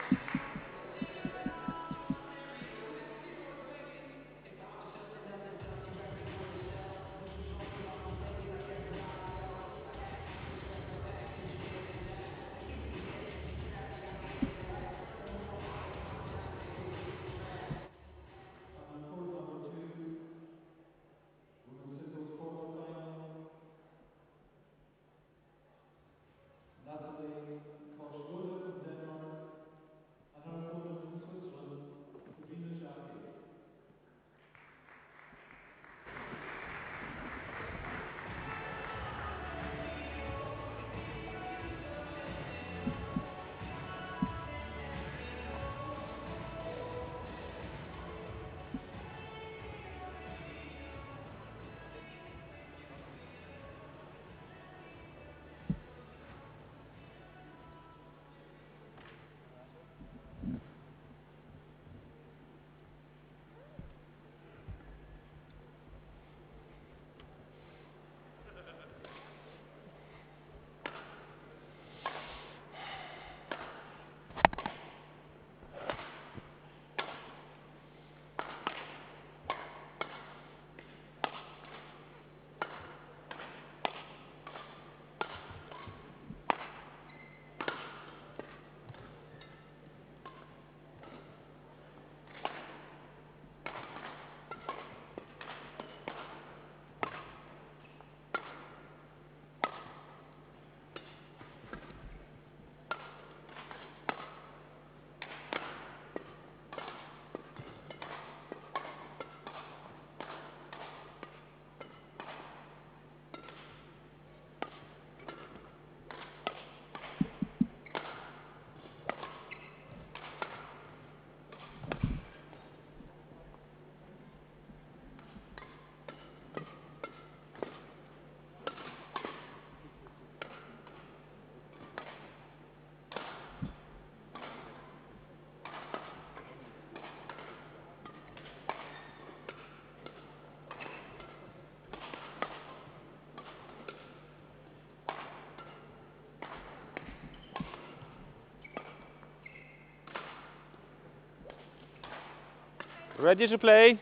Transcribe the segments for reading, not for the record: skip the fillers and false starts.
Ready to play?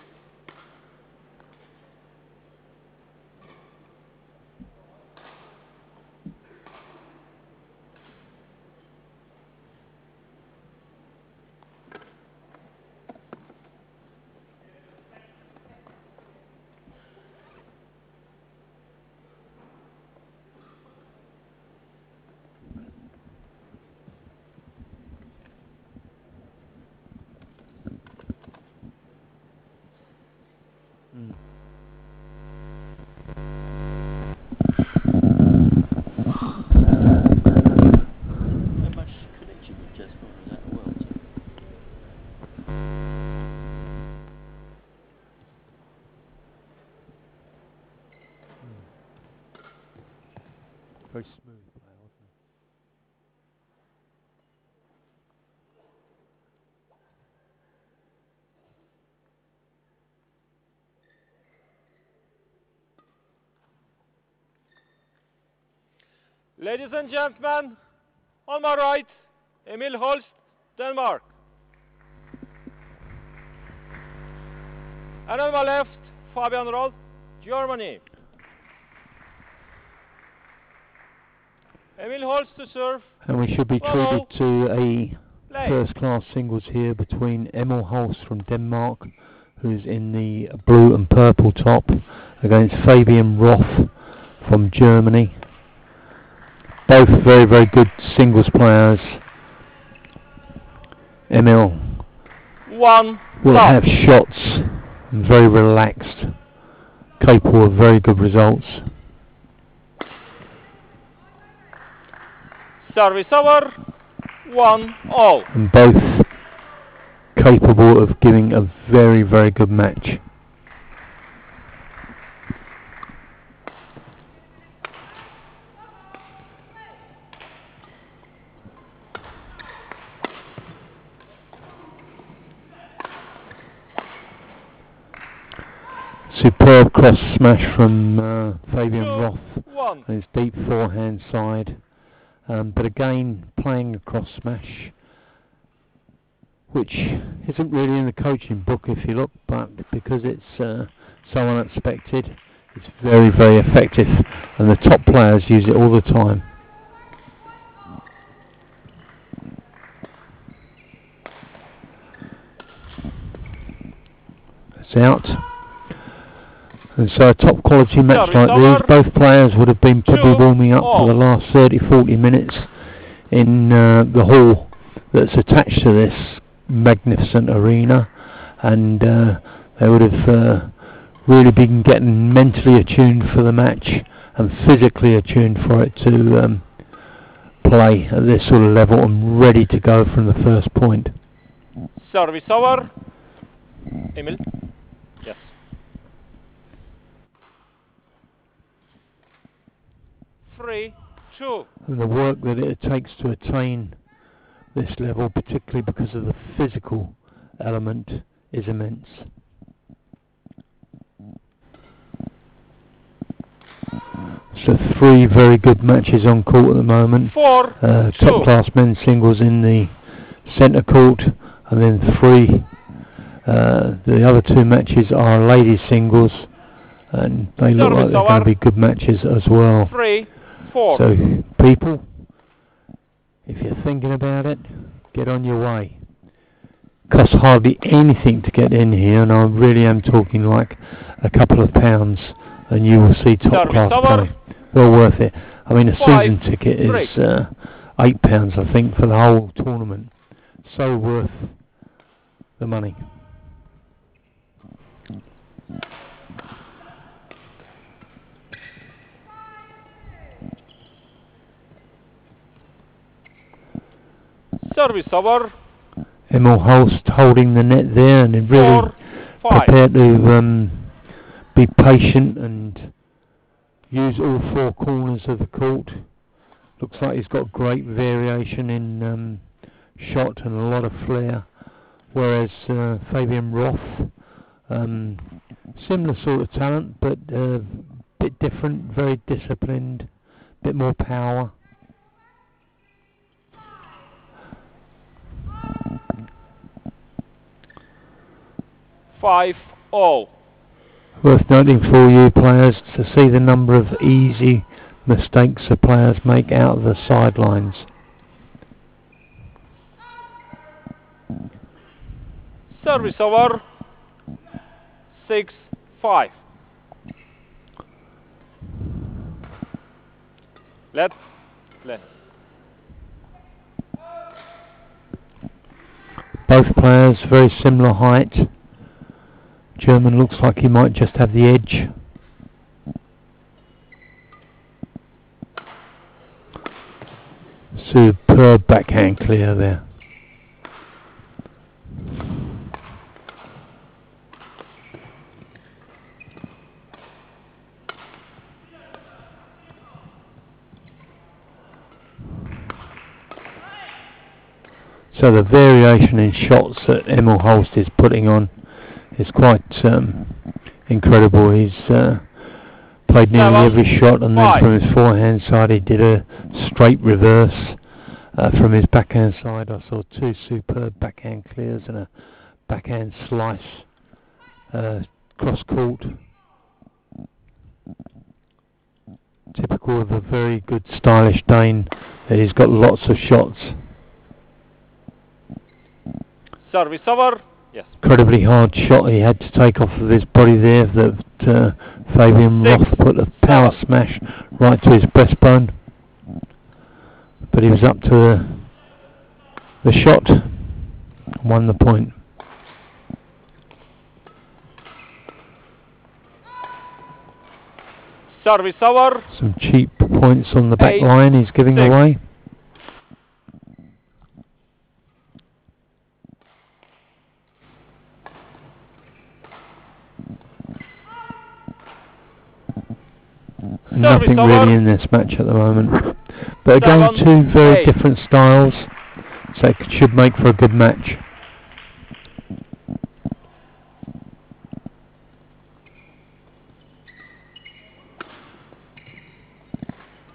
Very smooth play, wasn't it? Ladies and gentlemen, on my right, Emil Holst, Denmark. And on my left, Fabian Roth, Germany. Emil Holst to serve. And we should be treated to a first-class singles here between Emil Holst from Denmark, who's in the blue and purple top, against Fabian Roth from Germany. Both very, very good singles players. Emil will have shots, very relaxed, capable of very good results. Service over, 1-all. And both capable of giving a very, very good match. Superb cross smash from Fabian Roth on his deep forehand side. But again, playing a cross smash, which isn't really in the coaching book if you look, but because it's so unexpected, it's very, very effective, and the top players use it all the time. It's out. And so a top quality match like these, both players would have been probably warming up for the last 30-40 minutes in the hall that's attached to this magnificent arena, and they would have really been getting mentally attuned for the match and physically attuned for it to play at this sort of level and ready to go from the first point. Service over. Emil? Yes. Three, two. And the work that it takes to attain this level, particularly because of the physical element, is immense. So 3 very good matches on court at the moment. Top class men's singles in the centre court, and then 3. The other 2 matches are ladies singles, and they look like they're going to be good matches as well. 3, 4. So people, if you're thinking about it, get on your way. Costs hardly anything to get in here, and I really am talking like a couple of pounds, and you will see top class play. Well worth it. I mean, a season ticket is £8, I think, for the whole tournament. So worth the money. Service over. Emil Holst holding the net there, and really prepared to be patient and use all 4 corners of the court. Looks like he's got great variation in shot and a lot of flair, whereas Fabian Roth, similar sort of talent, but a bit different, very disciplined, a bit more power. (5-0). Worth noting for you players to see the number of easy mistakes the players make out of the sidelines. Service over. 6-5. Let play. Both players very similar height. German looks like he might just have the edge. Superb backhand clear there. So the variation in shots that Emil Holst is putting on is quite incredible. He's played nearly every shot, and then from his forehand side he did a straight reverse. From his backhand side I saw 2 superb backhand clears and a backhand slice cross court. Typical of a very good stylish Dane, that he's got lots of shots. Service over. Yes. Incredibly hard shot he had to take off of his body there, that Fabian Roth put a power smash right to his breastbone. But he was up to the shot and won the point. Service over. Some cheap points on the back line he's giving away. Nothing really in this match at the moment. But again, 2 very different styles, so it should make for a good match.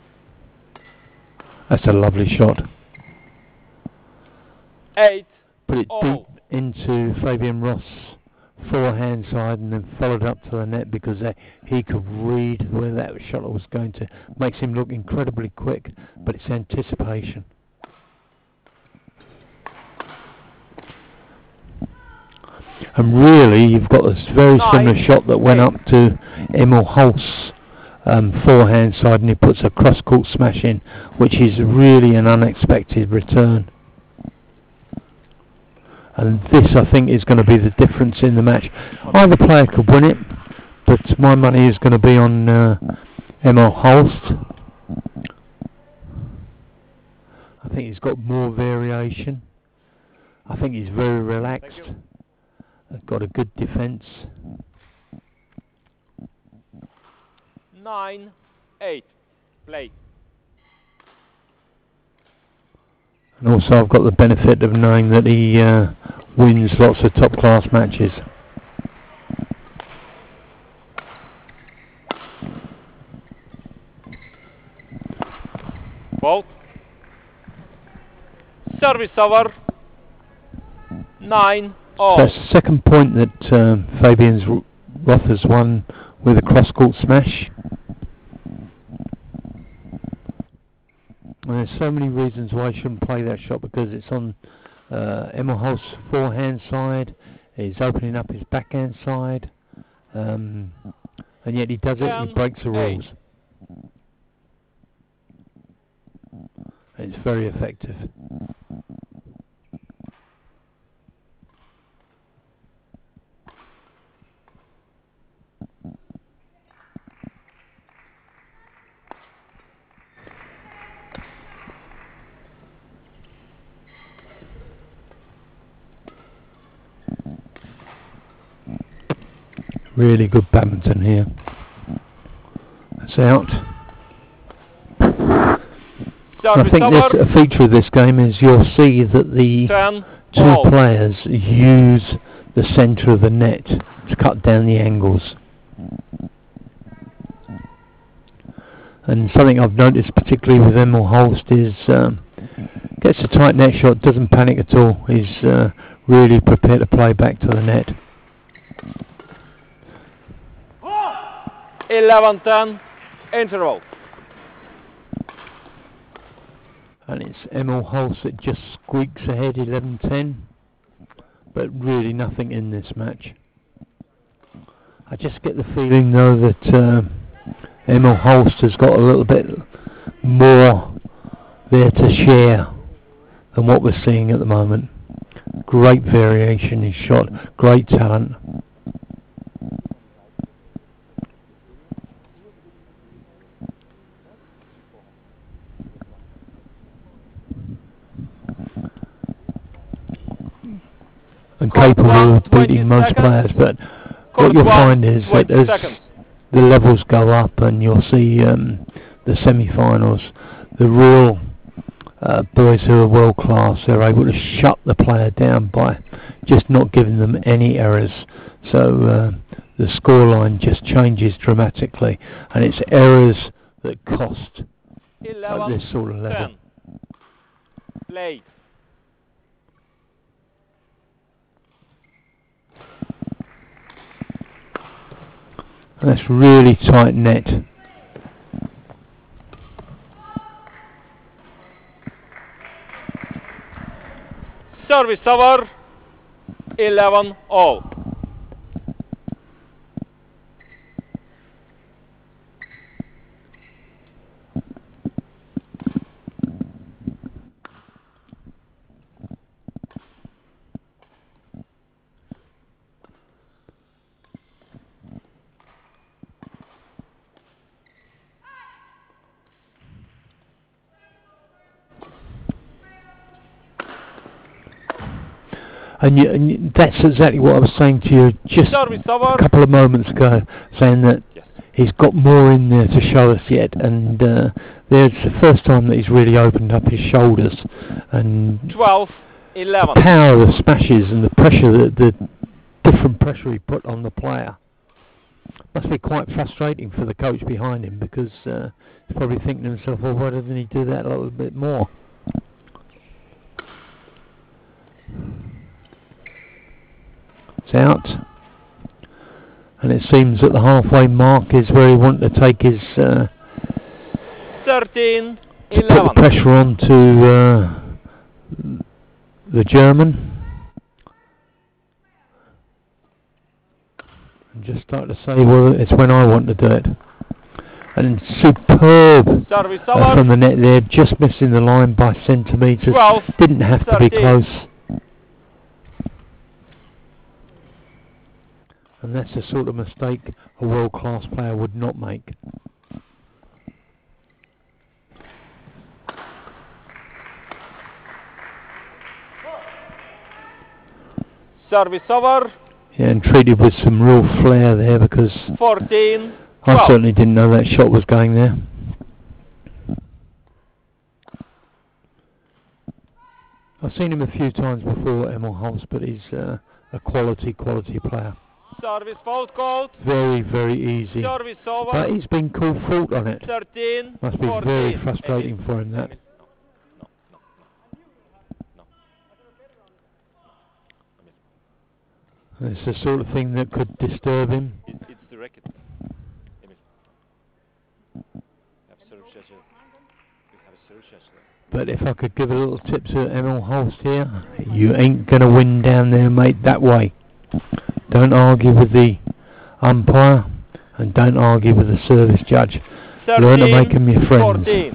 That's a lovely shot. 8. put it deep into Fabian Roth's forehand side and then followed up to the net because he could read where that shot was going to. Makes him look incredibly quick, but it's anticipation. And really, you've got this very similar shot that went up to Emil Holst's forehand side, and he puts a cross-court smash in, which is really an unexpected return. And this, I think, is going to be the difference in the match. Either player could win it, but my money is going to be on Emil Holst. I think he's got more variation. I think he's very relaxed. Got a good defence. 9-8. Play. And also I've got the benefit of knowing that he wins lots of top class matches. Ball. Service over. 9-all. That's the second point that Fabian Roth has won with a cross-court smash. And there's so many reasons why I shouldn't play that shot, because it's on Emil Holst's forehand side, he's opening up his backhand side, and yet he does it, he breaks the rules. It's very effective. Really good badminton here. That's out. I think a feature of this game is you'll see that the two players use the centre of the net to cut down the angles. And something I've noticed particularly with Emil Holst is gets a tight net shot, doesn't panic at all. He's really prepared to play back to the net. 11-10 interval. And it's Emil Holst that just squeaks ahead 11-10, but really nothing in this match. I just get the feeling though that Emil Holst has got a little bit more there to share than what we're seeing at the moment. Great variation in shot, great talent. And capable of beating most players, but what you'll find is that as the levels go up and you'll see the semi-finals, the real boys who are world class, they're able to shut the player down by just not giving them any errors. So the scoreline just changes dramatically, and it's errors that cost at this sort of level. Play. That's really tight net. Service over. 11-all. And that's exactly what I was saying to you just a couple of moments ago, saying that he's got more in there to show us yet, and there's the first time that he's really opened up his shoulders, and 12-11. The power of the smashes and the pressure, the different pressure he put on the player, must be quite frustrating for the coach behind him, because he's probably thinking to himself, well, why doesn't he do that a little bit more? It's out. And it seems that the halfway mark is where he wanted to take his 13, to 11. put the pressure on to the German. And just start to say, well, it's when I want to do it. And superb from the net there, just missing the line by centimetres. 12, Didn't have 13. to be close. And that's the sort of mistake a world-class player would not make. Service over. Yeah, and treated with some real flair there, because 14, I certainly didn't know that shot was going there. I've seen him a few times before, Emil Holst, but he's a quality player. Service fault called. Very, very easy. Service over. But he's been called fault on it. 13, Must be 14. very frustrating for him, that. It's the sort of thing that could disturb him. It's the racket. Emil. But if I could give a little tip to Emil Holst here, you ain't going to win down there, mate, that way. Don't argue with the umpire, and don't argue with the service judge. 13, learn to make them your friends. 14.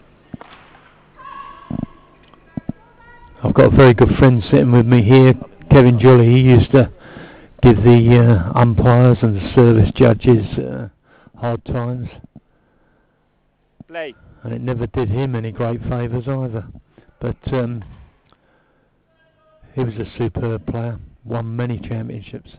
I've got a very good friend sitting with me here, Kevin Jolly. He used to give the umpires and the service judges hard times. Play. And it never did him any great favours either. But he was a superb player, won many championships.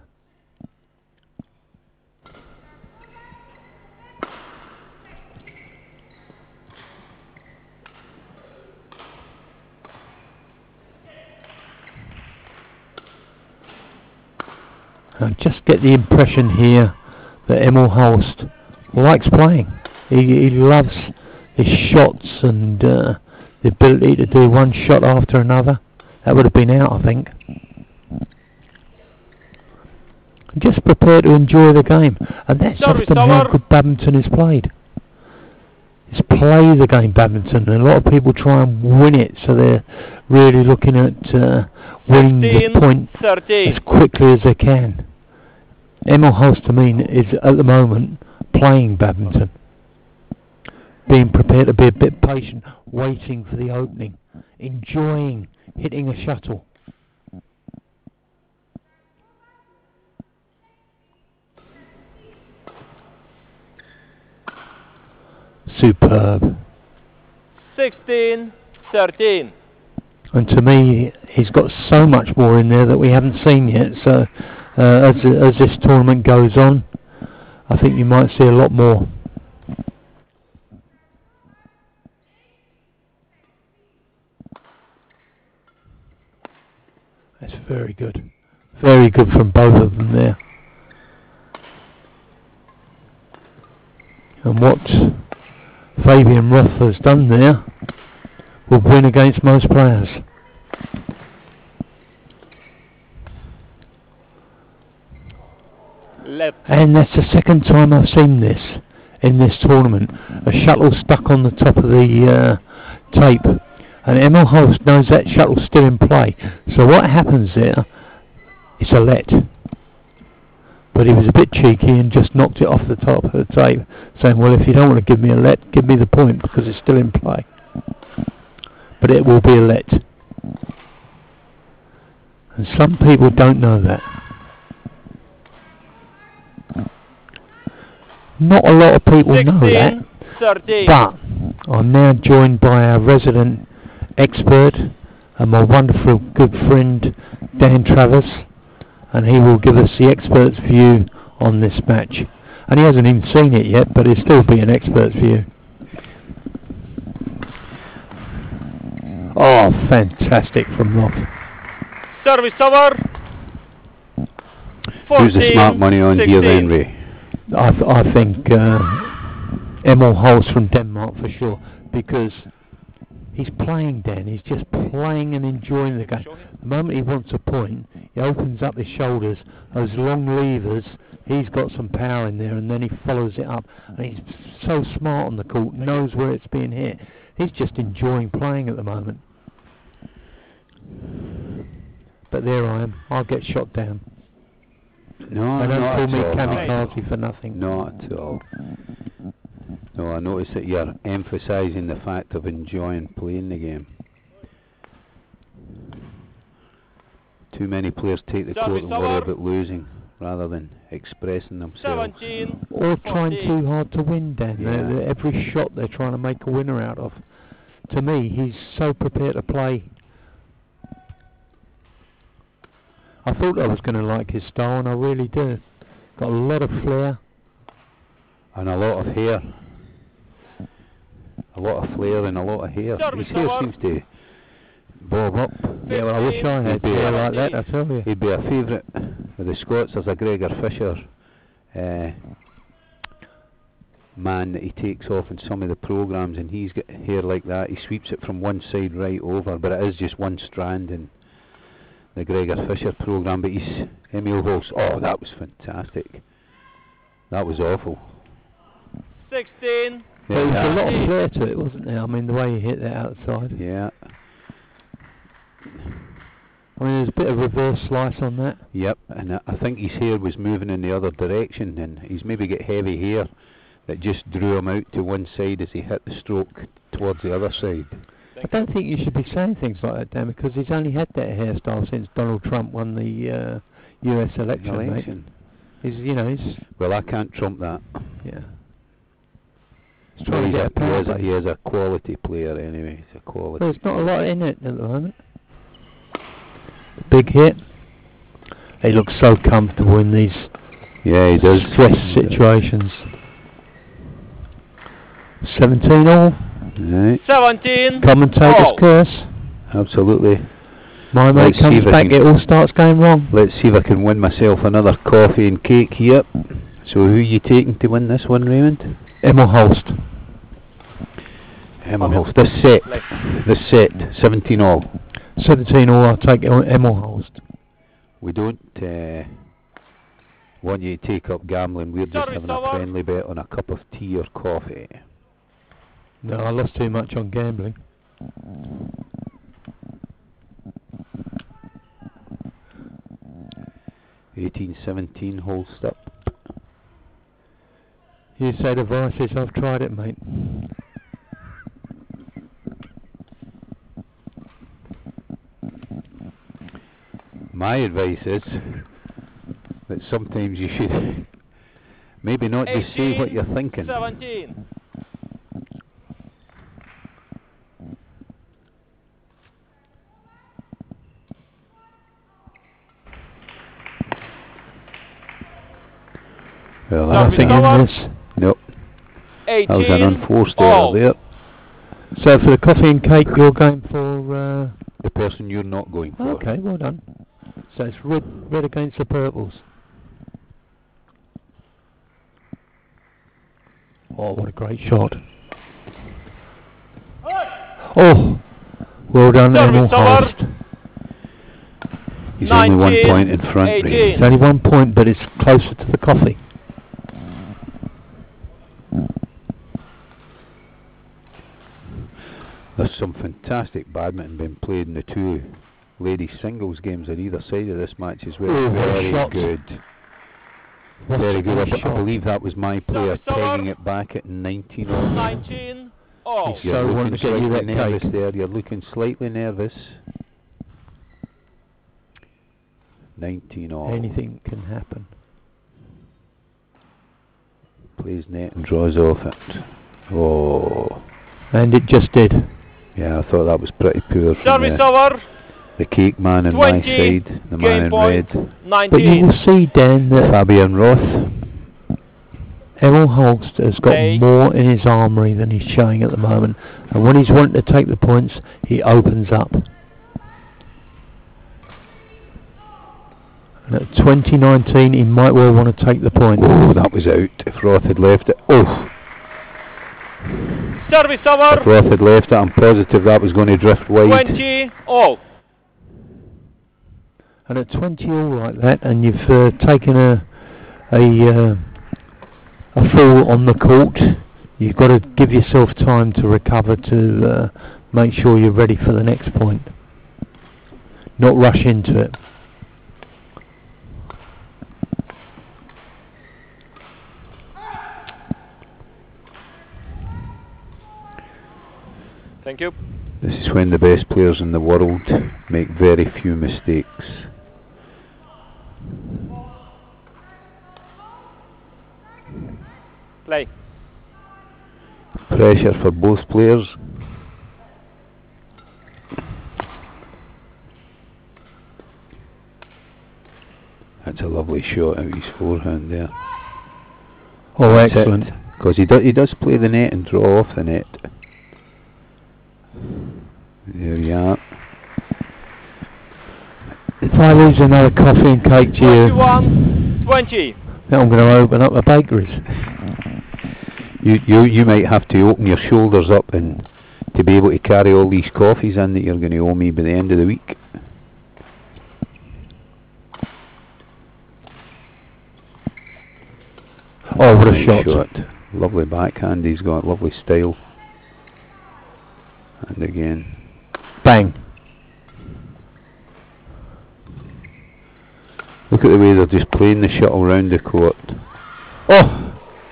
I just get the impression here that Emil Holst likes playing. He loves his shots and the ability to do one shot after another. That would have been out, I think. Just prepare to enjoy the game, and that's often how good badminton is played. It's play the game, badminton, and a lot of people try and win it, so they're really looking at winning the point 13. as quickly as they can. Emil Holst, to me, is at the moment playing badminton, being prepared to be a bit patient, waiting for the opening, enjoying hitting a shuttle. Superb. 16, 13. And to me, he's got so much more in there that we haven't seen yet. So as this tournament goes on, I think you might see a lot more. That's very good. Very good from both of them there. And what Fabian Roth has done there will win against most players. And that's the second time I've seen this in this tournament. A shuttle stuck on the top of the tape. And Emil Holst knows that shuttle's still in play. So what happens there, it's a let. But he was a bit cheeky and just knocked it off the top of the tape, saying, well, if you don't want to give me a let, give me the point because it's still in play. But it will be a let. And some people don't know that. Not a lot of people 16, know that. 13. But I'm now joined by our resident expert and my wonderful good friend Dan Travers, and he will give us the expert's view on this match. And he hasn't even seen it yet, but he'll still be an expert's view. Oh, fantastic from Roth. Service over. 14, who's the smart money on 16. here then, Ray? I think Emil Holst from Denmark for sure, because He's playing, Dan. He's just playing and enjoying the game. The moment he wants a point, he opens up his shoulders, those long levers. He's got some power in there, and then he follows it up. And he's so smart on the court, knows where it's being hit. He's just enjoying playing at the moment. But there I am. I'll get shot down. No, they don't call me not at all. kamikaze for nothing. Not at all. No, I notice that you're emphasising the fact of enjoying playing the game. Too many players take the court and worry about losing rather than expressing themselves. 17, or 14. trying too hard to win, Dan. Yeah. Every shot they're trying to make a winner out of. To me, he's so prepared to play. I thought I was going to like his style, and I really do. Got a lot of flair. And a lot of hair. A lot of flair and a lot of hair. His hair seems to bob up. Yeah, well, I wish I had hair like that, I tell you. He'd be a favourite of the Scots. There's a Gregor Fisher man that he takes off in some of the programmes, and he's got hair like that. He sweeps it from one side right over, but it is just one strand in the Gregor Fisher programme. But he's Emil Holst. Oh, that was fantastic. That was awful. 16. Yeah, there was a lot of flair to it, wasn't there? I mean, the way he hit that outside. Yeah. I mean, there's a bit of reverse slice on that. Yep, and I think his hair was moving in the other direction, and he's maybe got heavy hair that just drew him out to one side as he hit the stroke towards the other side. I don't think you should be saying things like that, Dan, because he's only had that hairstyle since Donald Trump won the US election. He's Well, I can't trump that. Yeah. He is a quality player anyway. He's a quality. There's not a lot in it at the moment. Big hit. He looks so comfortable in these he does. stress situations. 17 all. Right. 17. Commentator's curse. Absolutely. My mate comes back, it all starts going wrong. Let's see if I can win myself another coffee and cake here. So who are you taking to win this one, Raymond? Emil Holst. Emil Holst. This set, 17 all. 17 all, I'll take Emil Holst. We don't want you to take up gambling. We're just having a friendly bet on a cup of tea or coffee. No, I lost too much on gambling. $18-17 Holst up. You say the vices, I've tried it, mate. My advice is that sometimes you should maybe not just say what you're thinking. 17. Well, nothing in this. Nope. 18. That was an unforced error there. So for the coffee and cake, you're going for the person you're not going for. Okay, well done. So it's red against the purples. Oh, what a great shot. Oh, well done, Emil Holst. He's only 1 point in front. It's only 1 point, but it's closer to the coffee. There's some fantastic badminton being played in the two ladies singles games on either side of this match as well. Very good. Very good. I believe that was my player pegging it back at 19 all. 19 all. You're looking slightly nervous there. You're looking slightly nervous. 19 all. Anything can happen. Plays net and draws off it. Oh. And it just did. Yeah, I thought that was pretty poor from the cake man on my side, the man in red. 19. But you will see, Dan, that Fabian Roth. Emil Holst has got more in his armoury than he's showing at the moment. And when he's wanting to take the points, he opens up. And at 2019, he might well want to take the points. Oh, that was out if Roth had left it. Oh. Service over. If Roth had left it, I'm positive that was going to drift wide. 20 all. And at 20 all like that, and you've taken a fall on the court, you've got to give yourself time to recover to make sure you're ready for the next point. Not rush into it. Thank you. This is when the best players in the world make very few mistakes. Play. Pressure for both players. That's a lovely shot out his forehand there. Oh, excellent. Because he does play the net and draw off the net. There you are. If I lose another coffee and cake to you, 21, 20. then I'm going to open up a bakeries. You might have to open your shoulders up and to be able to carry all these coffees in that you're going to owe me by the end of the week. Oh, what a shot. Lovely backhand, he's got lovely style. And again. Bang. Look at the way they're just playing the shuttle round the court. Oh!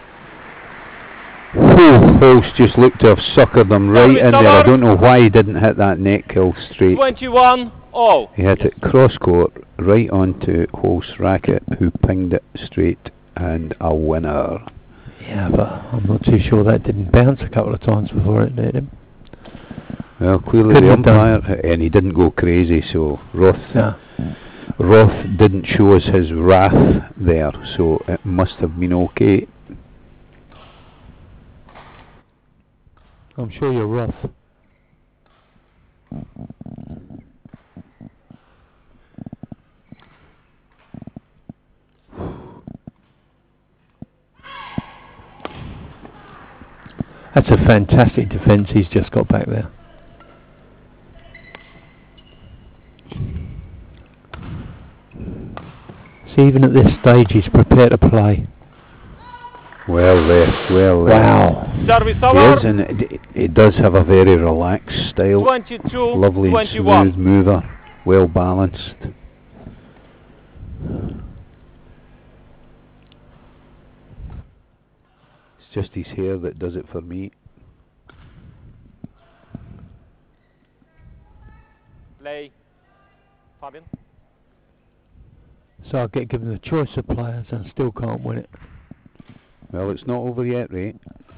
Holst just looked to have suckered them right in there. I don't know why he didn't hit that net kill straight. 21 all. He hit it cross court right onto Holst's racket, who pinged it straight, and a winner. Yeah, but I'm not too sure that didn't bounce a couple of times before it hit him. Well, clearly Couldn't the have done. umpire, and he didn't go crazy, so Roth Yeah. didn't show us his wrath there, so it must have been okay. I'm sure you're Roth. That's a fantastic defence he's just got back there. See, even at this stage he's prepared to play. Well left, well left. Wow. Service He over. is, and it does have a very relaxed style. 22, Lovely, 21. smooth mover, well balanced. It's just his hair that does it for me. Play. Fabian. So I get given the choice of players and still can't win it. Well, it's not over yet, Ray.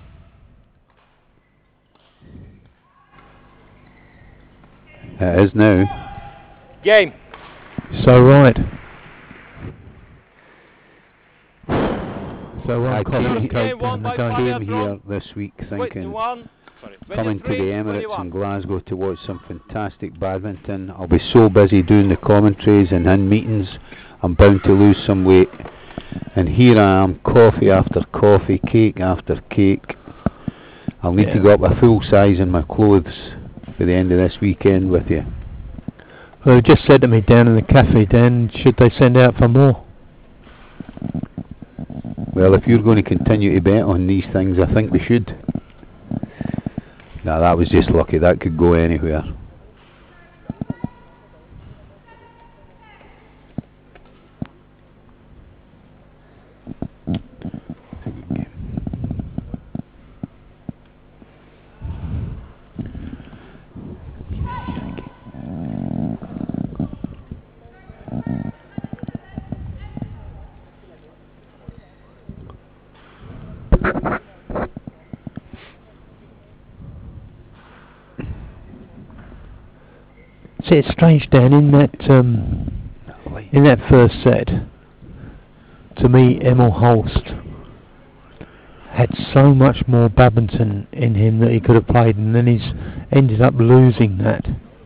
It is now. Game. So right. So I one coffee came, and cake won down the by day. Fabian came Roth. here this week thinking 21. coming to the 23, Emirates 21. in Glasgow to watch some fantastic badminton. I'll be so busy doing the commentaries and in meetings, I'm bound to lose some weight. And here I am, coffee after coffee, cake after cake. I'll need to go up a full size in my clothes for the end of this weekend with you. Well, they just said to me down in the cafe, Dan, should they send out for more? Well, if you're going to continue to bet on these things, I think they should. Now that was just lucky, that could go anywhere. See, it's strange, Dan, in that first set, to me, Emil Holst had so much more badminton in him that he could have played, and then he's ended up losing that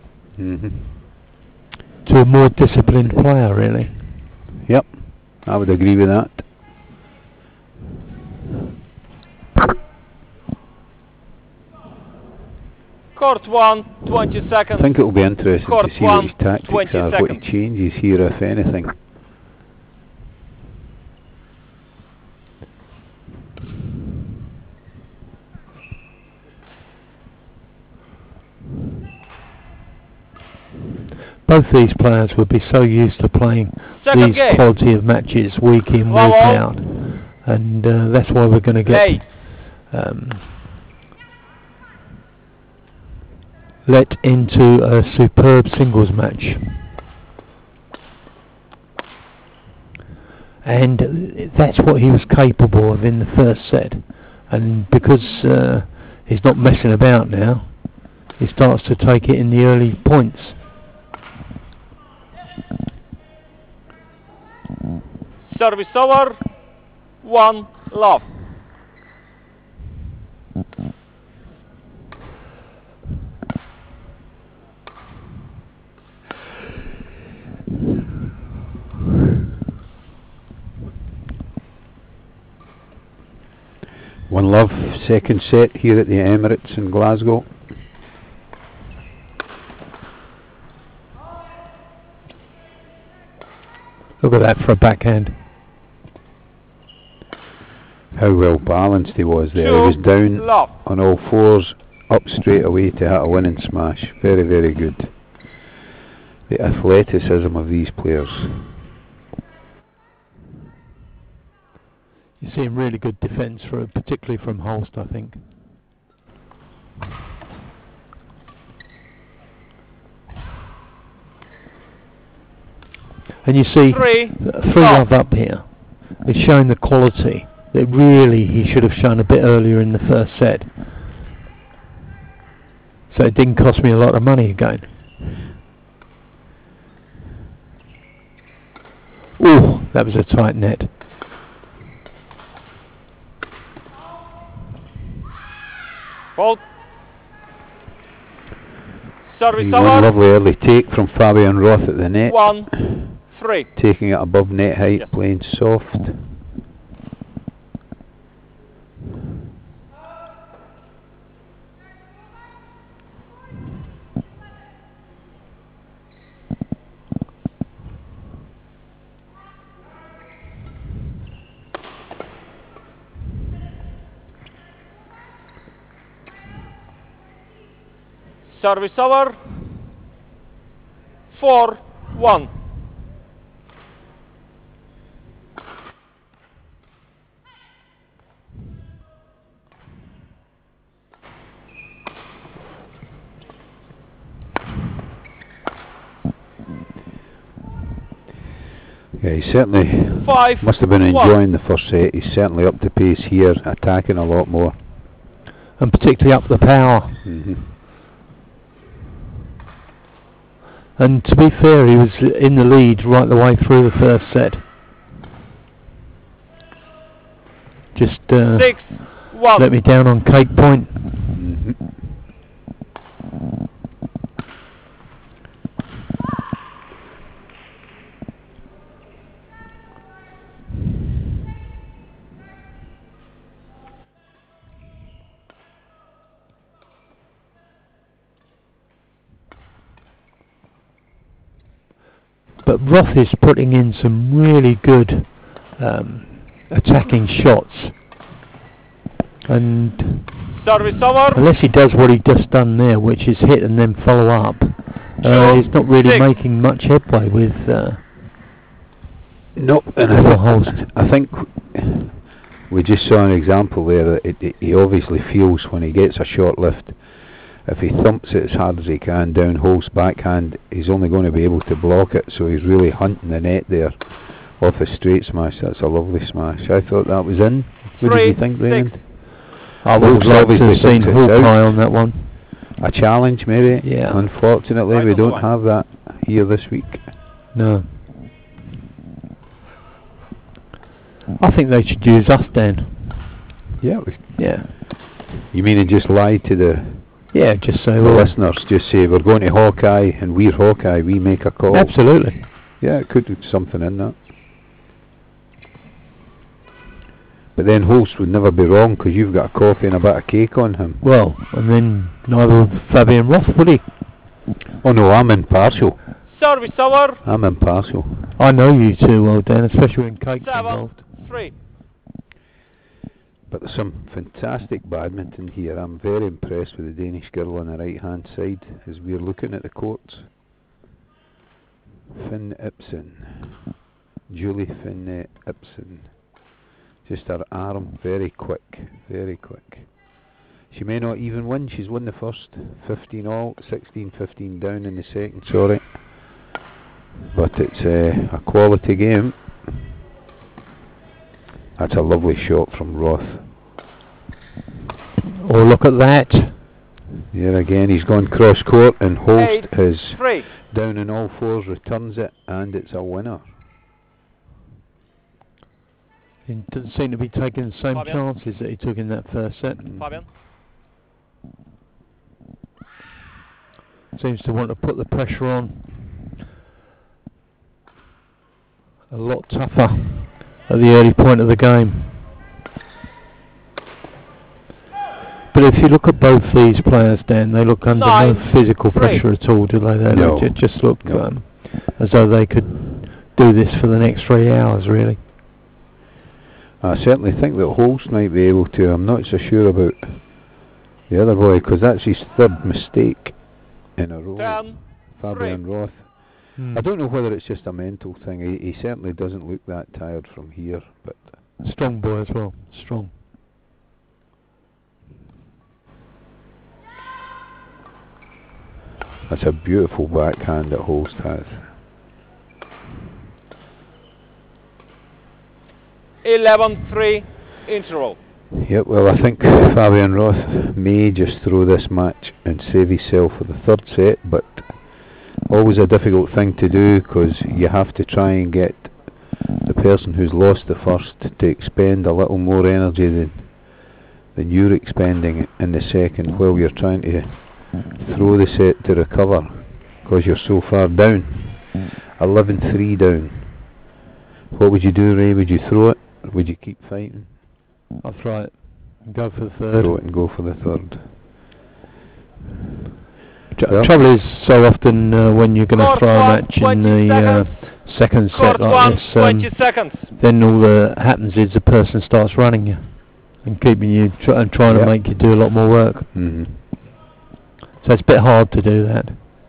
to a more disciplined player, really. Yep, I would agree with that. Court 1, 20 seconds. I think it will be interesting Court to see what his 1, tactics 20 are, what he seconds. changes here, if anything. Both these players would be so used to playing Second these game. quality of matches week in, Wow, week wow. out, and that's why we're going to get let into a superb singles match. And that's what he was capable of in the first set, and because he's not messing about now, he starts to take it in the early points. Service over, 1 love. One love, second set here at the Emirates in Glasgow. Look at that for a backhand. How well balanced he was there. Two He was down love. on all fours, up straight away to hit a winning smash. Very, very good. The athleticism of these players. You're seeing really good defence, particularly from Holst, I think. And you see, Three love up here. It's showing the quality that really he should have shown a bit earlier in the first set. So it didn't cost me a lot of money again. Ooh, that was a tight net. Fault. Service One over, lovely early take from Fabian Roth at the net. 1, 3. Taking it above net height, Yes. playing soft. Service over, 4, 1. Yeah, he certainly 5, must have been 1. enjoying the first set. He's certainly up to pace here, attacking a lot more. And particularly up the power. And to be fair, he was in the lead right the way through the first set. Just 6, 1. let me down on cake point. But Roth is putting in some really good attacking shots, and Service over, unless he does what he just done there, which is hit and then follow up, he's not really 6. making much headway with No, and Emil Holst. I think we just saw an example there that he obviously feels when he gets a short lift. If he thumps it as hard as he can down Holst's backhand, he's only going to be able to block it, so he's really hunting the net there off a straight smash. That's a lovely smash. I thought that was in. What did you think, Raymond? I would have liked to have seen Hawkeye on that one. A challenge, maybe? Yeah. Unfortunately, we don't have that here this week. No. I think they should use us then. Yeah. Yeah. You mean to just lie to the... Yeah, just say, the well, listeners, just say we're going to Hawkeye and we're Hawkeye, we make a call. absolutely. Yeah, it could be something in that. But then Holst would never be wrong because you've got a coffee and a bit of cake on him. Well, and then neither would Fabian Roth, would he? Oh no, I'm impartial. Service over. I'm impartial. I know you too well, Dan, especially when cake's involved. 7-3. But there's some fantastic badminton here. I'm very impressed with the Danish girl on the right hand side as we're looking at the courts. Finn Ipsen. Julie Finn Ipsen. Just her arm, very quick, very quick. She may not even win. She's won the first 15 all, 16-15 down in the second, sorry. But it's a quality game. That's a lovely shot from Roth. Oh, look at that. Here again, he's gone cross court and Holst is 3. down on all fours, returns it, and it's a winner. He doesn't seem to be taking the same Fabian. chances that he took in that first set. Fabian. Seems to want to put the pressure on a lot tougher at the early point of the game. But if you look at both these players, Dan, they look under no physical pressure at all, do they? They just look as though they could do this for the next 3 hours, really. I certainly think that Holst might be able to. I'm not so sure about the other boy because that's his third mistake in a row. 10, Fabian Roth. I don't know whether it's just a mental thing. He certainly doesn't look that tired from here. But strong boy as well. Strong. That's a beautiful backhand that Holst has. 11-3 interval. Yep, well I think Fabian Roth may just throw this match and save himself for the third set, but always a difficult thing to do because you have to try and get the person who's lost the first to expend a little more energy than you're expending in the second while you're trying to throw the set to recover because you're so far down. 11-3 down. What would you do, Ray? Would you throw it? Or would you keep fighting? I'll throw it and go for the third. Throw it and go for the third. Trouble is, so often when you're going to throw a match in the second set like this, then all that happens is the person starts running you and keeping you and trying to make you do a lot more work. So it's a bit hard to do that.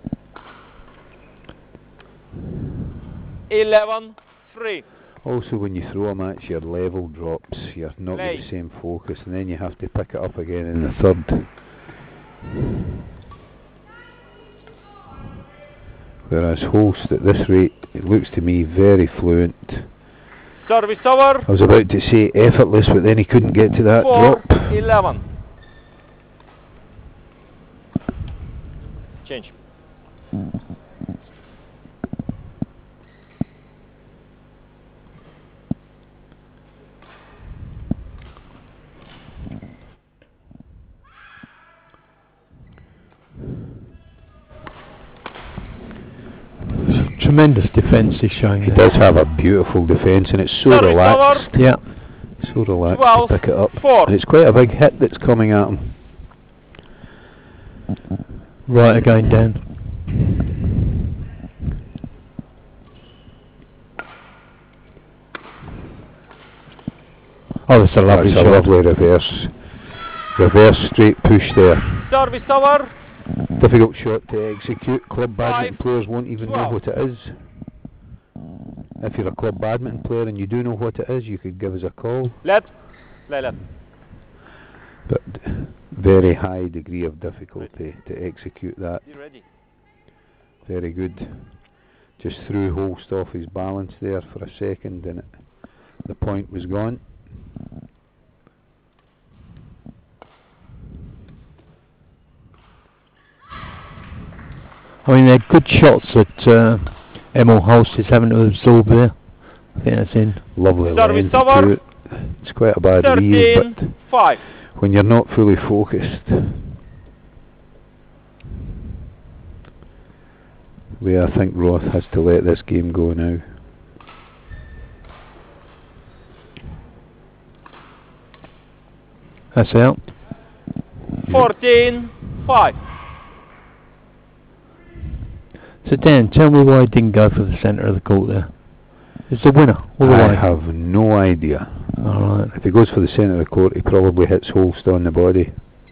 11-3. Also, when you throw a match, your level drops. You're not with the same focus, and then you have to pick it up again in the third. Whereas Holst, at this rate, it looks to me very fluent. Service over. I was about to say effortless, but then he couldn't get to that drop. 4-11. Change. Tremendous defence he's showing. He does have a beautiful defence, and it's so relaxed. Yeah. So relaxed to pick it up. And it's quite a big hit that's coming at him. Right again, Dan. Oh, that's a lovely shot. A lovely reverse straight push there. Service over. Difficult shot to execute. Club badminton players won't even know what it is. If you're a club badminton player and you do know what it is, you could give us a call. Let. But very high degree of difficulty to execute that. Very good. Just threw Holst off his balance there for a second and the point was gone. I mean, they're good shots that Emil Holst is having to absorb there. I think that's in. Lovely length to it. It's quite a bad lead, but 5. When you're not fully focused, I think Roth has to let this game go now. That's out. 14-5. So Dan, tell me why he didn't go for the centre of the court there. It's the winner, all the way. I have no idea. Alright. If he goes for the centre of the court, he probably hits Holst on the body.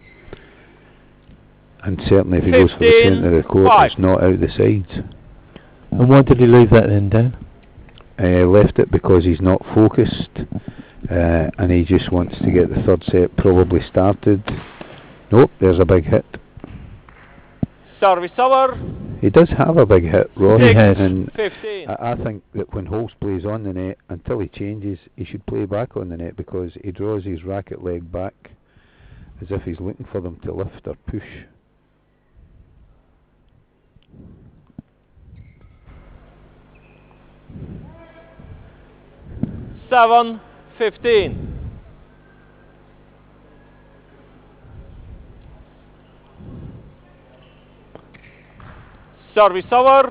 And certainly if he goes for the centre of the court, it's not out the sides. And why did he leave that then, Dan? Left it because he's not focused, and he just wants to get the third set probably started. Nope, there's a big hit. Service over. He does have a big hit, Roth. He has. And 15. I think that when Holst plays on the net, until he changes, he should play back on the net because he draws his racket leg back as if he's looking for them to lift or push. Seven, 15. Service over.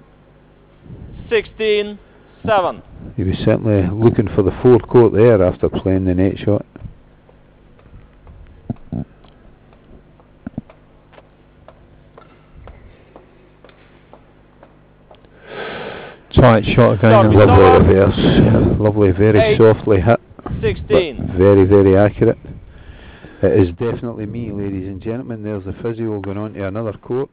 16-7. He was certainly looking for the forecourt there after playing the net shot. Tight shot again. Lovely reverse. Lovely, very softly hit. 16. But very, very accurate. It is definitely me, ladies and gentlemen. There's the physio going on to another court.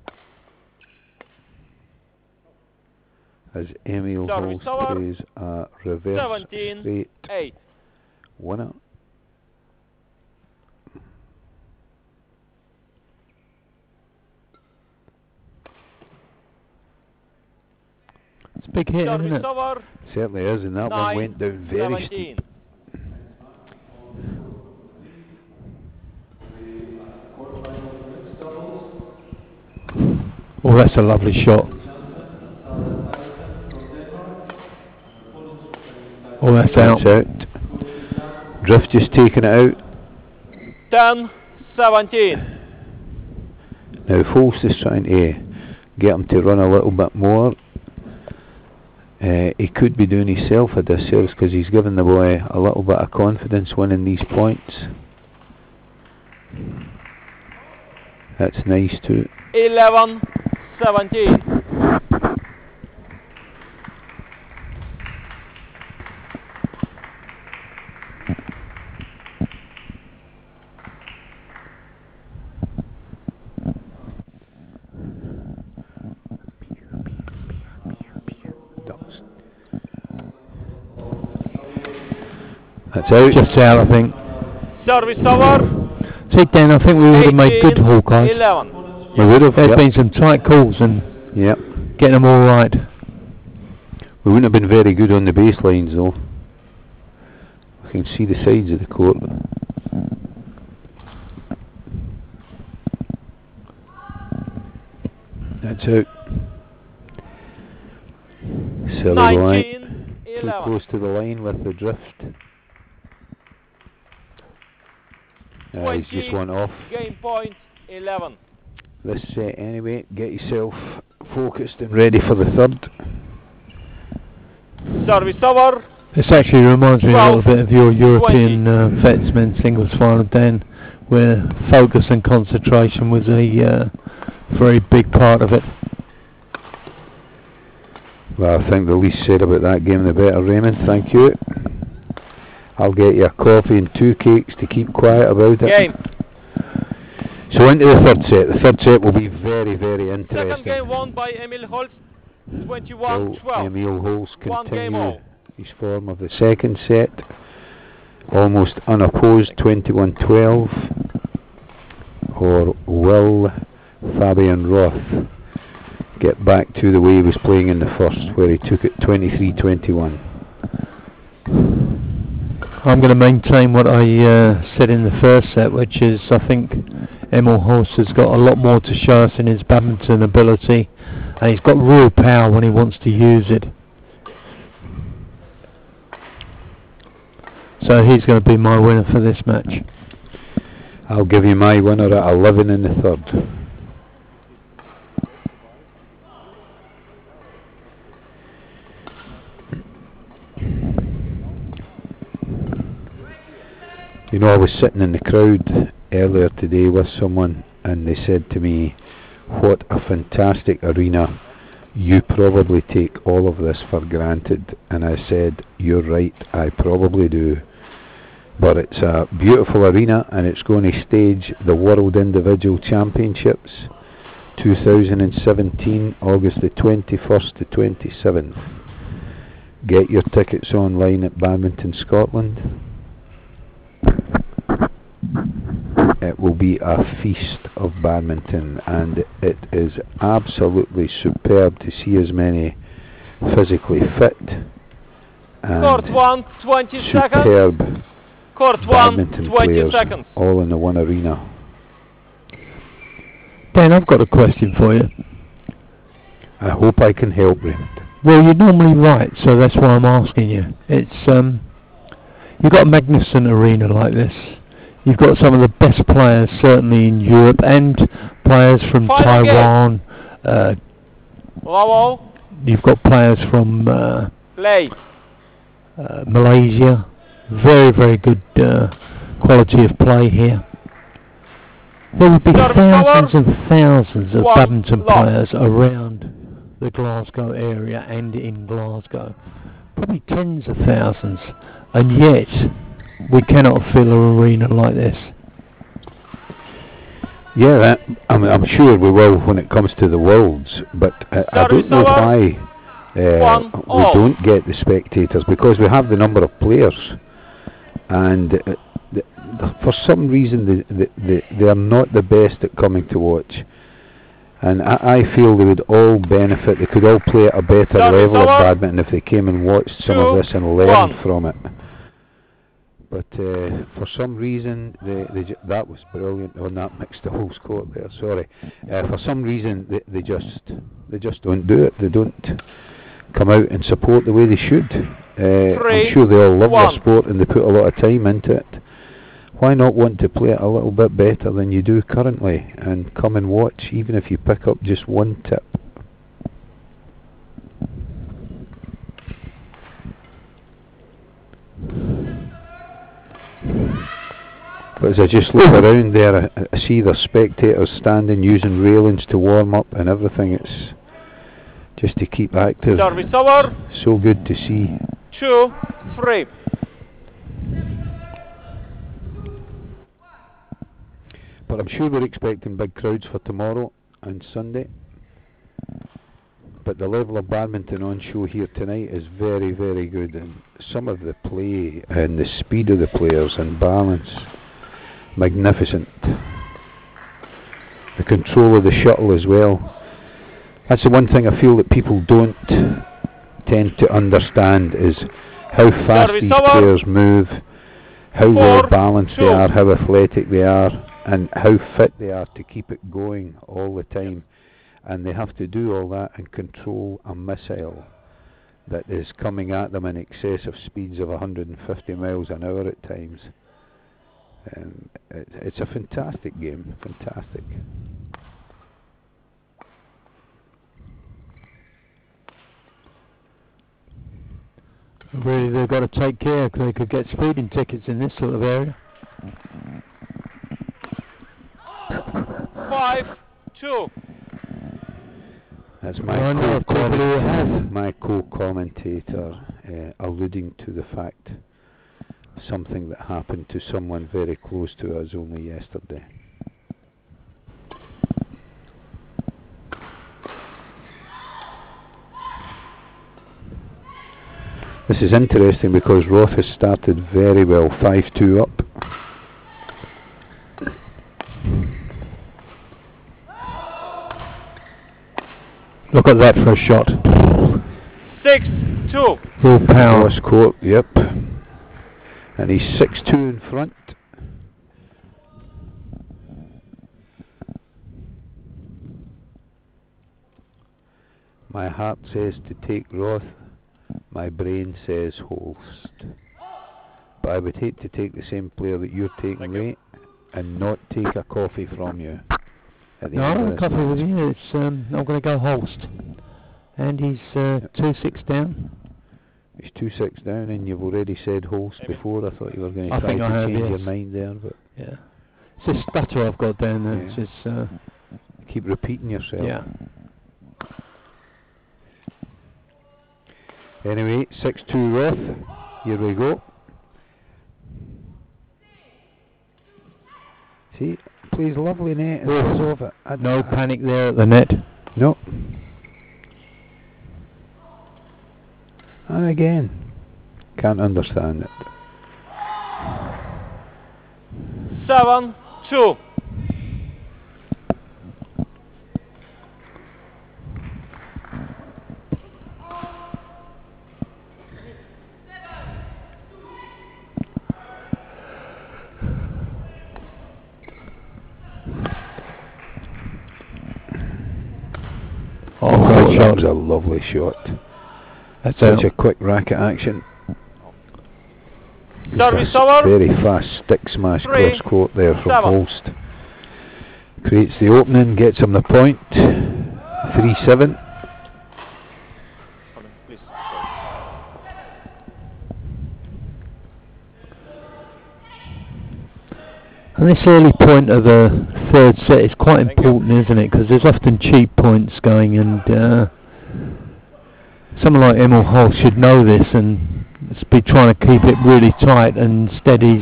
As Emil Holst plays a reverse straight 8. winner. It's a big hit, isn't it? Certainly is, and that one went down very steep. Oh, that's a lovely shot. Oh, that's out. Drift just taking it out. 10-17. Now Holst is trying to get him to run a little bit more. He could be doing himself a disservice because he's given the boy a little bit of confidence winning these points. That's nice too. 11-17. That's out. Just out, I think. Service over. See, Dan, I think we would have made good Hawkeyes. 11. We would have. There's been some tight calls and getting them all right. We wouldn't have been very good on the baselines though. I can see the sides of the court. That's out. Silly line. Too close to the line with the drift. He's just one off. Game point 11. This set anyway. Get yourself focused and ready for the third. Service over. This actually reminds me a little bit of your European Vets men's singles final, Dan, where focus and concentration was a very big part of it. Well, I think the least said about that game the better, Raymond. Thank you. I'll get you a coffee and 2 cakes to keep quiet about it. Game. So into the third set. The third set will be very, very interesting. Second game won by Emil Holst, 21-12. Emil Holst continue his form of the second set. Almost unopposed, 21-12. Or will Fabian Roth get back to the way he was playing in the first, where he took it 23-21? I'm going to maintain what I said in the first set, which is I think Emil Holst has got a lot more to show us in his badminton ability, and he's got real power when he wants to use it. So he's going to be my winner for this match. I'll give you my winner at 11 in the third. You know, I was sitting in the crowd earlier today with someone, and they said to me, "What a fantastic arena. You probably take all of this for granted." And I said, "You're right, I probably do. But it's a beautiful arena, and it's going to stage the World Individual Championships 2017, August the 21st to 27th. Get your tickets online at Badminton Scotland. It will be a feast of badminton, and it is absolutely superb to see as many physically fit and Court 1, 20 seconds. superb Court 1, badminton 20 players seconds. all in the one arena. Dan, I've got a question for you. I hope I can help, Raymond. Well, you're normally right, so that's why I'm asking you. It's you've got a magnificent arena like this. You've got some of the best players, certainly in Europe, and players from Taiwan. You've got players from Malaysia. Very, very good quality of play here. There would be thousands and thousands of badminton players around the Glasgow area and in Glasgow. Probably tens of thousands. And yet, we cannot fill an arena like this. Yeah, I'm sure we will when it comes to the Worlds, but I don't know why we don't get the spectators, because we have the number of players, and for some reason they are not the best at coming to watch, and I feel they would all benefit. They could all play at a better level of badminton if they came and watched some of this and learned from it. But for some reason, that was brilliant. Oh, that mixed the whole score there. Sorry. For some reason, they just don't do it. They don't come out and support the way they should. I'm sure they all love their sport and they put a lot of time into it. Why not want to play it a little bit better than you do currently and come and watch, even if you pick up just one tip? But as I just look around there, I see the spectators standing, using railings to warm up and everything. It's just to keep active. So good to see. 2, 3. But I'm sure we're expecting big crowds for tomorrow and Sunday. But the level of badminton on show here tonight is very, very good. And some of the play and the speed of the players and balance, magnificent. The control of the shuttle as well. That's the one thing I feel that people don't tend to understand, is how fast these players move, how well balanced they are, how athletic they are, and how fit they are to keep it going all the time. And they have to do all that and control a missile that is coming at them in excess of speeds of 150 miles an hour at times. It's a fantastic game, fantastic. Really, they've got to take care, because they could get speeding tickets in this sort of area. 5, 2. That's my co-commentator alluding to the fact, something that happened to someone very close to us only yesterday. This is interesting because Roth has started very well, 5-2 up. Look at that for a shot. 6-2. Full power. Cross court, yep. And he's 6-2 in front. My heart says to take Roth. My brain says Holst. But I would hate to take the same player that you're taking, Ray, and not take a coffee from you. No, I don't coffee with you. It's I'm going to go Holst. And he's 2-6 down. It's 2-6 down, and you've already said Holst before. I thought you were going to I try think to I have, change your yes. mind there, but Yeah. It's a stutter I've got down there. Yeah. It's just, keep repeating yourself. yeah. Anyway, 6-2 Roth. Here we go. See, plays lovely net and goes off it. No panic there at the net. No. And again, can't understand it. 7-2. Oh, that was a lovely shot. That's Such a quick racket action. Service over. Very fast stick smash 3, cross court there from 7. Holst. Creates the opening, gets him the point. 3-7. Please. And this early point of the third set is quite important, isn't it? Because there's often cheap points going, and someone like Emil Holst should know this and be trying to keep it really tight. And instead, he's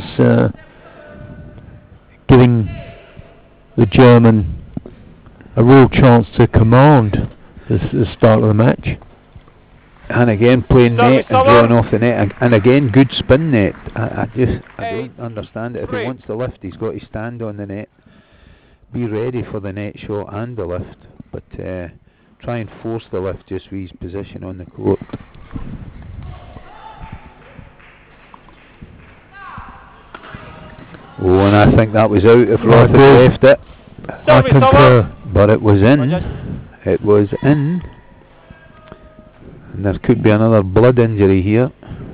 giving the German a real chance to command the start of the match. And again playing net and drawing off the net, and again good spin net. I don't understand it. If he wants to lift, he's got to stand on the net, be ready for the net shot and the lift, but try and force the lift just with his position on the court. Oh, and I think that was out if Roth had left it. I concur. But it was in. It was in. And there could be another blood injury here.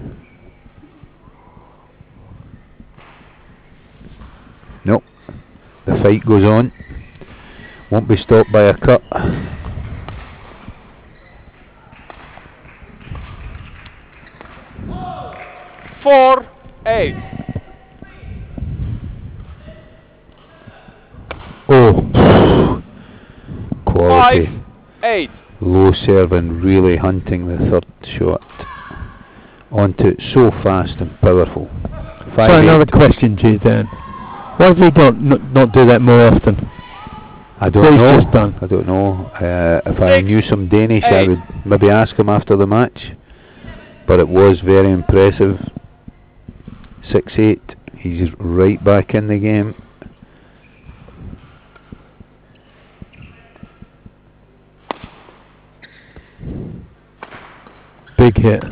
Nope. The fight goes on. Won't be stopped by a cut. Four, 8. Oh. Quality. 5-8. Low serve and really hunting the third shot. Onto it so fast and powerful. So another question to you, Dan. Why does he not do that more often? I don't know. Just done? I don't know. If I knew some Danish, I would maybe ask him after the match. But it was very impressive. 6-8. He's right back in the game. Big hit.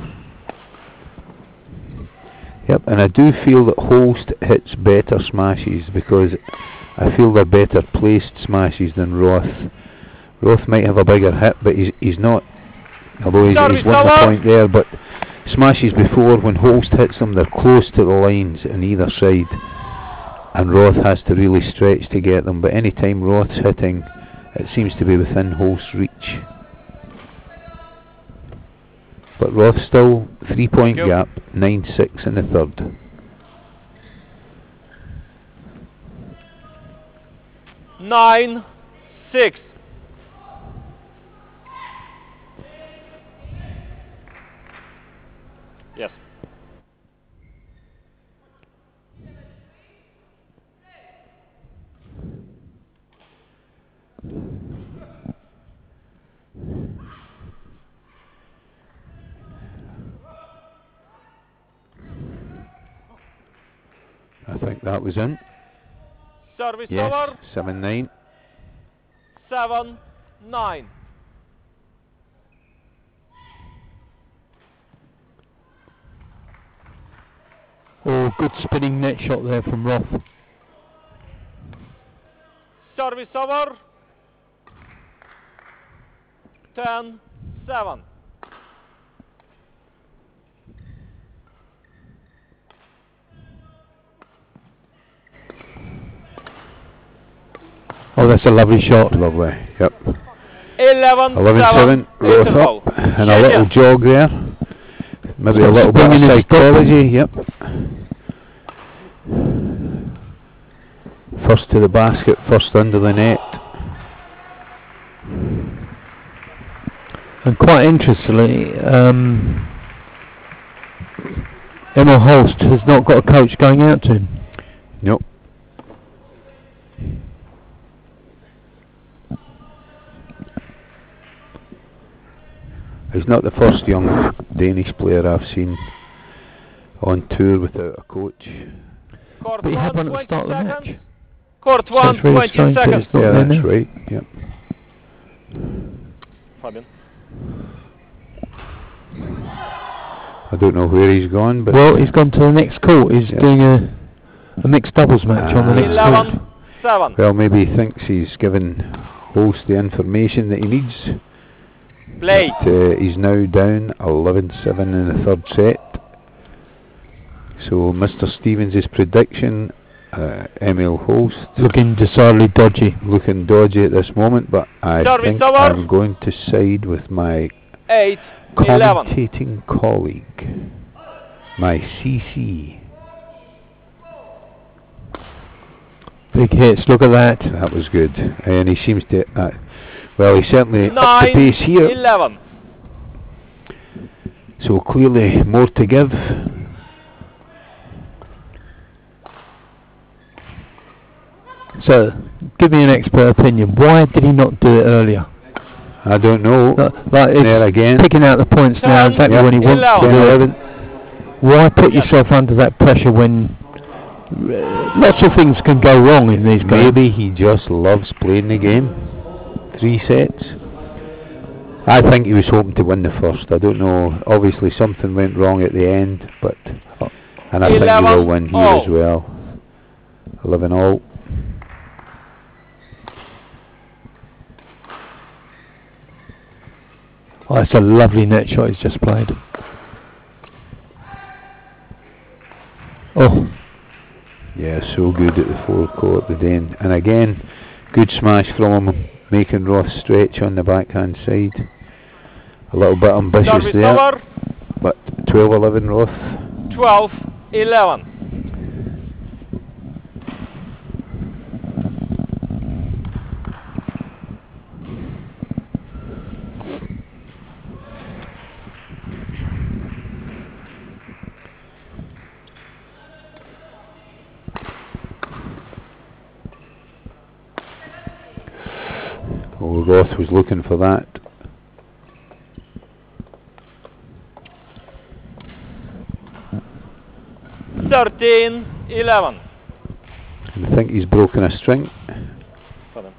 Yep, and I do feel that Holst hits better smashes because I feel they're better placed smashes than Roth. Roth might have a bigger hit, but he's not, although he's won the point there, but smashes before, when Holst hits them, they're close to the lines on either side, and Roth has to really stretch to get them, but any time Roth's hitting, it seems to be within Holst's reach. But Roth still 3-point gap, 9-6 in the third. 9-6. Yes. I think that was in. Service Yes, over. 7-9. 7-9. Oh, good spinning net shot there from Roth. Service over. 10-7. Oh, that's a lovely shot. Lovely, yep. 11-7. 11-7, Roth up, and a little jog there. maybe a little bit of psychology. Yep. First to the basket, first under the net. And quite interestingly, Emil Holst has not got a coach going out to him. Nope. He's not the first young Danish player I've seen on tour without a coach. Court But he had 1, one at the 20 start of the seconds. match. Court So 1, it's really 20 strange that seconds. it's not Yeah, there that's now. right. Yep. Fabian. I don't know where he's gone, but Well, he's gone to the next court. He's doing a mixed doubles match on the next 11, court. 7. well, maybe he thinks he's given Holst the information that he needs. Play. But, he's now down 11-7 in the third set. So Mr. Stevens' prediction, Emil Holst Looking decidedly dodgy. looking dodgy at this moment, but I Service think over. I'm going to side with my 8, 11. commentating colleague, my CC. Big hits, look at that. That was good, and he seems to. Well, he certainly upped the 9, pace here. 11. So clearly more to give. So, give me an expert opinion. Why did he not do it earlier? I don't know. Like it's There again. picking out the points now exactly Yeah. when he wants to 10, do it. 11. Why put yourself under that pressure when lots of things can go wrong in these games? Maybe he just loves playing the game. 3 sets. I think he was hoping to win the first. I don't know. Obviously something went wrong at the end, but and I think he will win here as well. 11 all. Oh, that's a lovely net shot he's just played. Oh. Yeah, so good at the forecourt, the Dane. And again, good smash from him, making Roth stretch on the backhand side. A little bit ambitious Service there, over. but 12-11 Roth. 12, 11. Oh, Roth was looking for that. Thirteen, 11. And I think he's broken a string. Fabian.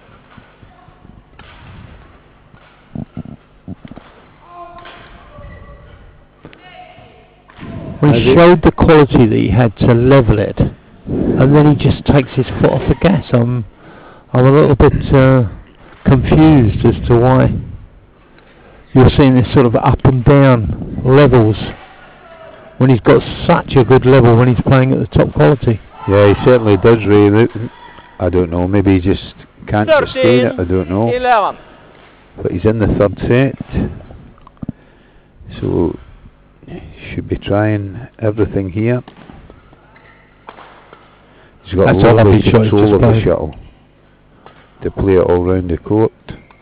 Well, he showed the quality that he had to level it, and then he just takes his foot off the gas. I'm a little bit confused as to why you're seeing this sort of up and down levels when he's got such a good level when he's playing at the top quality. Yeah, he certainly does, Ray. I don't know, maybe he just can't sustain it, I don't know. 11. But he's in the third set, so should be trying everything here. He's got That's a lovely lovely shot control he's of the played. shuttle to play it all round the court.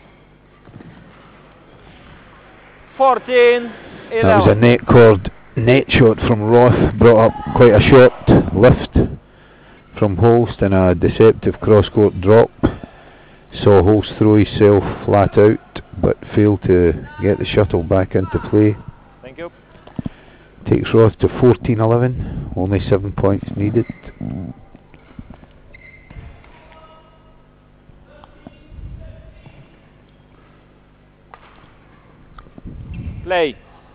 14, 11. That was a net cord net shot from Roth, brought up quite a short lift from Holst and a deceptive cross-court drop. Saw Holst throw himself flat out, but failed to get the shuttle back into play. Thank you. Takes Roth to 14-11, only 7 points needed. Play.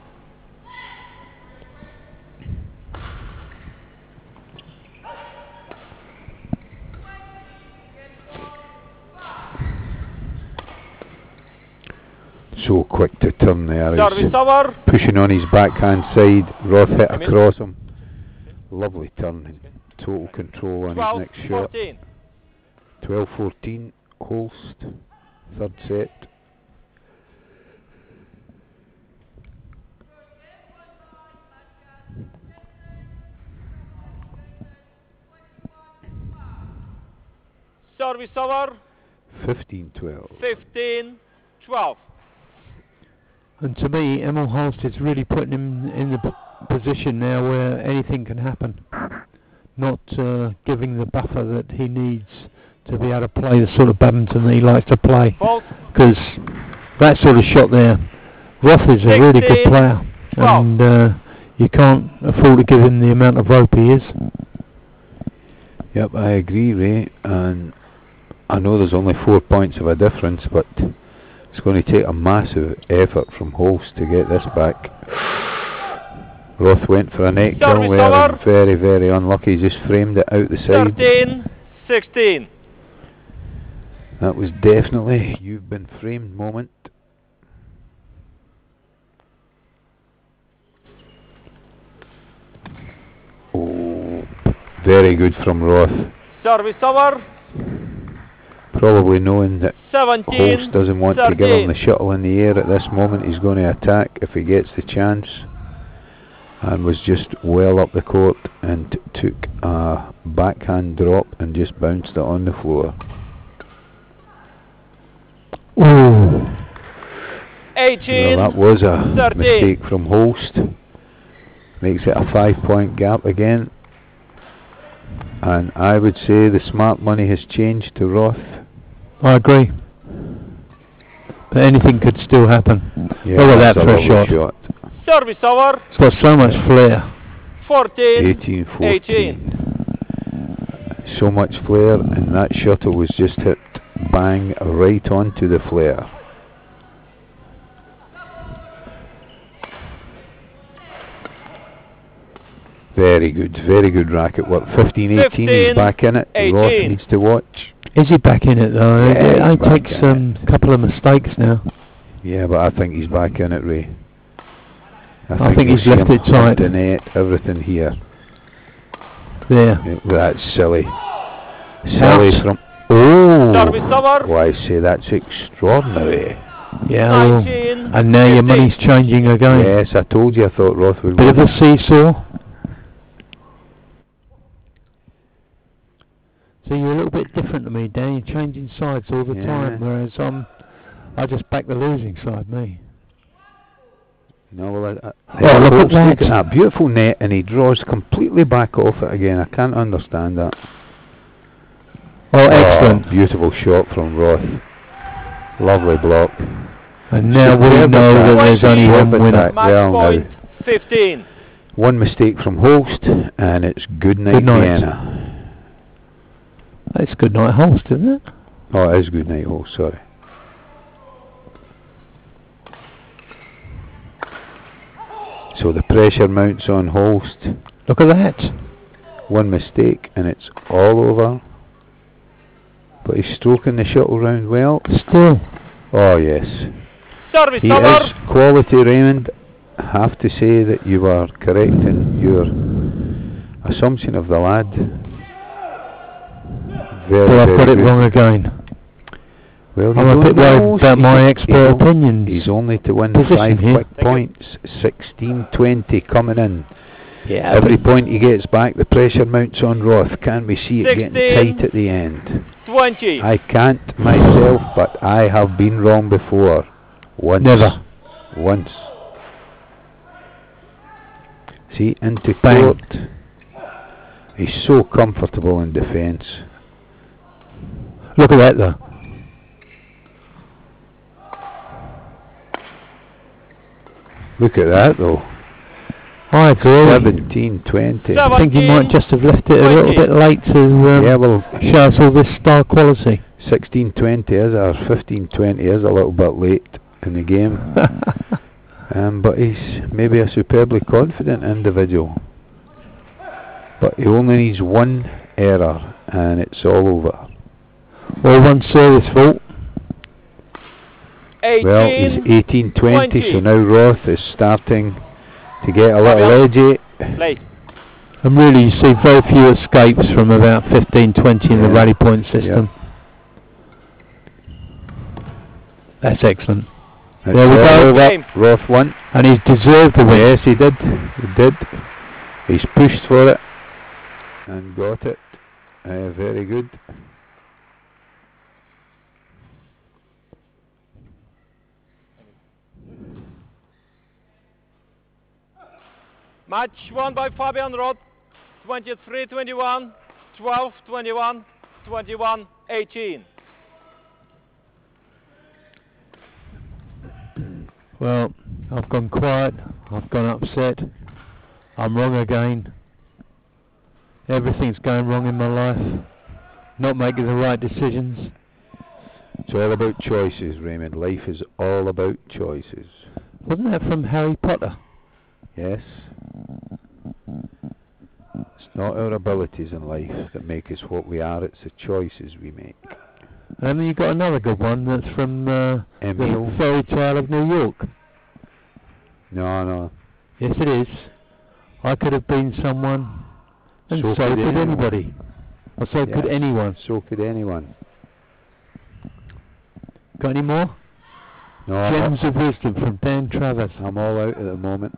So quick to turn there. Service He's over. pushing on his backhand side. Roth hit Emil. across him. Lovely turn and total control on 12, his next shot. 14. 12-14, Holst, third set. Service over. 15-12. 15-12. And to me, Emil Holst is really putting him in the position now where anything can happen. Not giving the buffer that he needs to be able to play the sort of badminton that he likes to play. Because that sort of shot there, Roth is a really good player. 12. And you can't afford to give him the amount of rope he is. Yep, I agree, Ray. And I know there's only 4 points of a difference, but it's going to take a massive effort from Holst to get this back. Roth went for a net kill there, and very, very unlucky. He just framed it out the side. 13-16. That was definitely you've been framed moment. Oh, very good from Roth. Service over. Probably knowing that 17, Holst doesn't want 13. to give him the shuttle in the air at this moment. He's going to attack if he gets the chance, and was just well up the court and took a backhand drop and just bounced it on the floor. Ooh. 18, Well, that was a 13. mistake from Holst. Makes it a 5-point gap again. And I would say the smart money has changed to Roth. I agree. But anything could still happen. Yeah, look at that that's for a a lovely shot. Service over. It's got so much flair. 14, 18-14. So much flair, and that shuttle was just hit bang right onto the flare. Very good racket work. 15-18, he's back in it. 18. Roth needs to watch. Is he back in it though? Yeah, It takes a couple of mistakes now. Yeah, but I think he's back in it, Ray. I think he's left it tight. The net, everything here. There. Yeah, that's silly. Silly Out. from... Oh! Service over. Well, I say that's extraordinary. Yeah, well, 19, and now your 15. money's changing again. Yes, I told you I thought Roth would Bit of win. a seesaw. So you're a little bit different to me, Dan. You're changing sides all the time, whereas I just back the losing side, me. No, well, Oh, look at look that. at that beautiful net, and he draws completely back off it again. I can't understand that. Oh, excellent. Beautiful shot from Roth. Lovely block. And now we know that there's only one winner. Match Well, point 15. One mistake from Holst, and it's good night, Good night. Vienna. That's good night, Holst, isn't it? Oh, it is good night, Holst, sorry. So the pressure mounts on Holst. Look at that. One mistake, and it's all over. But he's stroking the shuttle round well. Still. Oh, yes. Service He over. is quality, Raymond. I have to say that you are correct in your assumption of the lad. Very, Well, I've very got it good. wrong again. Well, I'm a bit worried about my expert opinions. He's only to win Position 5 here. quick points. 16-20 coming in. Yeah, Every point he gets back, the pressure mounts on Roth. Can we see it getting 16. tight at the end? 20. I can't myself, but I have been wrong before. Once. Never. Once. See, into Bang. court. He's so comfortable in defence. Look at that though. Look at that though. I agree. 17-20. I think you might just have left it a little 20. bit late to Yeah, well, show us all this star quality. 16-20 is, or 15-20 is a little bit late in the game. But he's maybe a superbly confident individual. But he only needs one error and it's all over. Well, one service fault. 18. Well, he's 18-20, 20. so now Roth is starting to get a little edgy. Play. And really you see very few escapes from about 15-20 in the Yeah. rally point system. That's excellent. It's There we all go. over. Game. Roth won. And he's deserved the win. Yes, he did. He did. He's pushed for it and got it. Very good. Match won by Fabian Roth, 23-21, 12-21, 21-18. Well, I've gone quiet, I've gone upset, I'm wrong again. Everything's going wrong in my life, not making the right decisions. It's all about choices, Raymond. Life is all about choices. Wasn't that from Harry Potter? Yes. It's not our abilities in life that make us what we are, it's the choices we make. And then you got another good one that's from Emil. the Fairy Tale of New York. No. Yes, it is. I could have been someone, and so could anybody. Or so could anyone. So could anyone. Got any more? No. Gems of Wisdom from Dan Travers. I'm all out at the moment.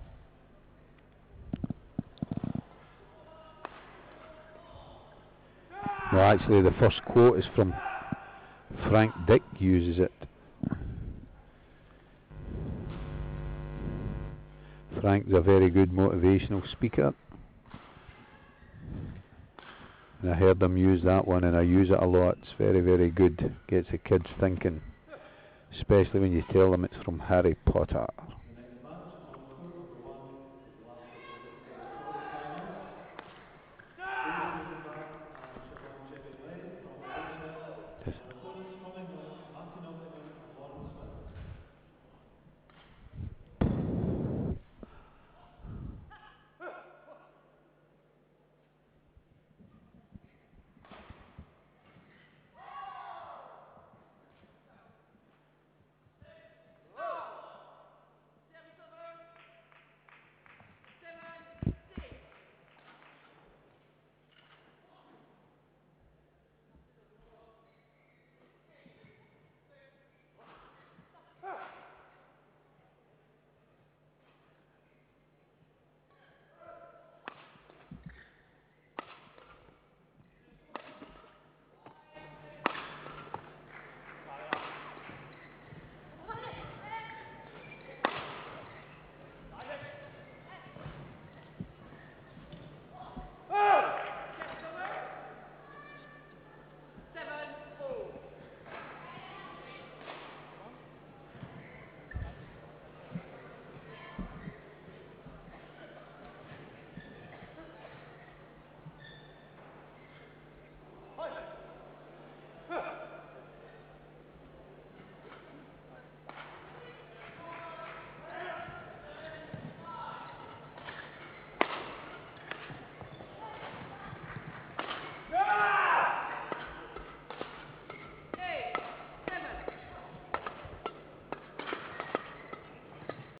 No, actually the first quote is from Frank Dick, uses it. Frank's a very good motivational speaker. And I heard them use that one, and I use it a lot. It's very, very good. Gets the kids thinking. Especially when you tell them it's from Harry Potter.